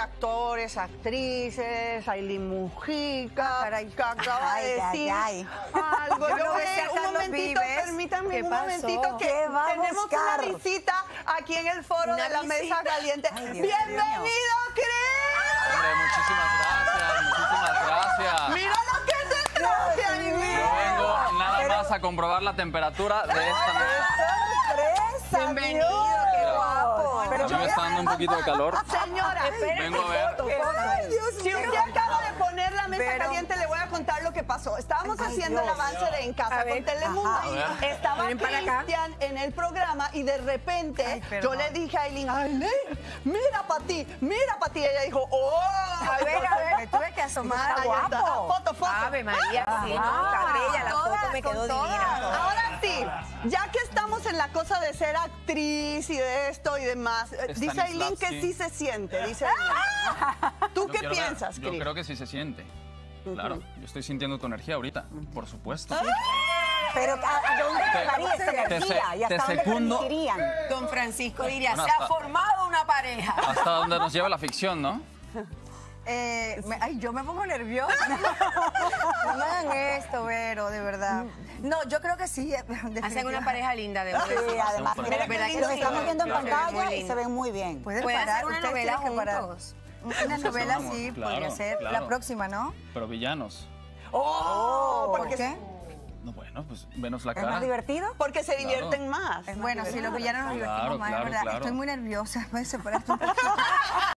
actores, actrices, Ailín Mujica, que acaba de decir algo. Yo no Yo besé a un Carlos momentito, Vives. permítanme ¿Qué un pasó? momentito que ¿Qué va a tenemos buscar? una visita aquí en el foro de la Mesa Caliente. Ay, Dios ¡Bienvenido, Chris! Hombre, muchísimas gracias. ¡Mira lo que te traje, ay, Yo mira! vengo nada más a comprobar la temperatura de esta mesa. ¡Sorpresa! Bienvenido, Dios! qué guapo. Pero A mí me está dando un poquito de calor. Señora, Vengo a ver. ay, Dios, si usted acaba de poner la mesa Pero- caliente, le voy a contar lo que pasó. Estábamos haciendo el Dios. avance de En Casa A ver, con Telemundo. ajá. A ver. Estaba Miren para acá. Cristian en el programa y de repente Ay, yo perdón. le dije a Ailín, mira para ti, mira para ti. Y ella dijo, ¡oh! A ver, me tuve que asomar. Ahí está. Foto. Ave María, sí, no, está bella, la Todas, foto me quedó con todas. divina. Ahora sí, ya que estamos en la cosa de ser actriz y de esto y demás, dice Ailín que Stanislavski. sí se siente, dice Ailín. ¿Tú Yo qué quiero ver. piensas, Yo Cris? creo que sí se siente. Claro, yo estoy sintiendo tu energía ahorita, por supuesto. Pero ¿a dónde llegaría esa te energía? ¿Y hasta dónde secundo. transmitirían? Don Francisco diría, Bueno, se ha hasta- formado una pareja. Hasta donde nos lleva la ficción, ¿no? Ay, yo me pongo nerviosa. No me hagan esto, Vero, de verdad. No, yo creo que sí. Hacen una pareja linda, de verdad. Sí, además, Mira mira, qué lindo. los estamos viendo en Claro, pantalla muy y lindo. se ven muy bien. Pueden Pueden parar, hacer una ustedes novela tienen que parar. juntos. Una novela Vamos, sí, claro, podría ser. claro. La próxima, ¿no? Pero villanos. Oh, ¿Por qué? No, bueno, pues venos la ¿Es más cara. divertido? porque se divierten más. Bueno, sí, los villanos nos divertimos Claro, más, claro, es verdad. claro. Estoy muy nerviosa. ¿Puedes separarte un poquito?